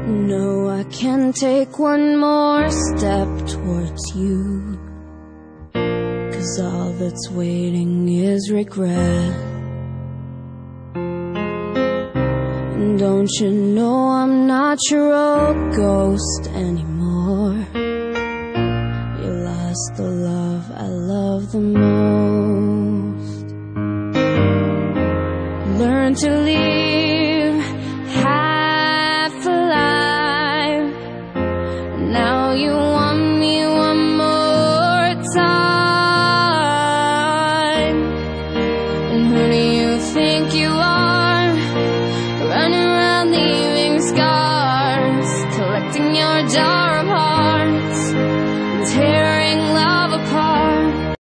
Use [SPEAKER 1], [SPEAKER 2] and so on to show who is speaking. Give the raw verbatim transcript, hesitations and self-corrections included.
[SPEAKER 1] No, I can't take one more step towards you, 'cause all that's waiting is regret. And don't you know I'm not your old ghost anymore? You lost the love I love the most. Learn to leave